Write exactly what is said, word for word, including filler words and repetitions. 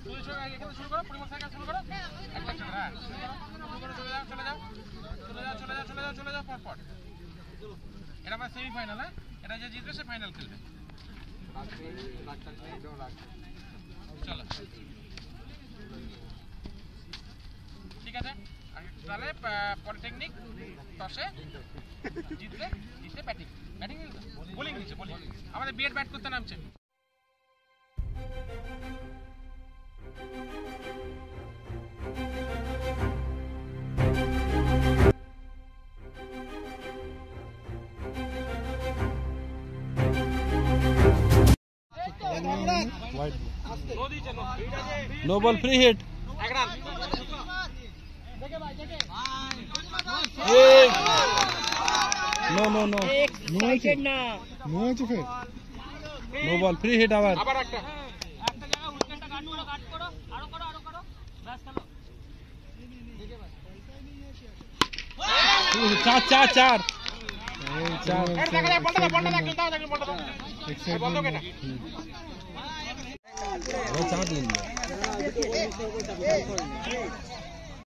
শুরু করো পরিমল সাইকেল শুরু করো এক লাখ টাকা হ্যাঁ শুরু করো চলে যাও চলে যাও চলে যাও চলে যাও চলে যাও চলে যাও পর পর এটা আমার সেমিফাইনাল হ্যাঁ এটা যে জিতবে সে ফাইনাল খেলবে চলো ঠিক আছে তাহলে পলিটেকনিক টসে জিতলে জিতলে ব্যাটিং ব্যাটিং বোলিং নিচ্ছে বোলিং আমাদের বিএড ব্যাট করতে নামছে no ball free hit no no no no ball free hit our चार चार चार चार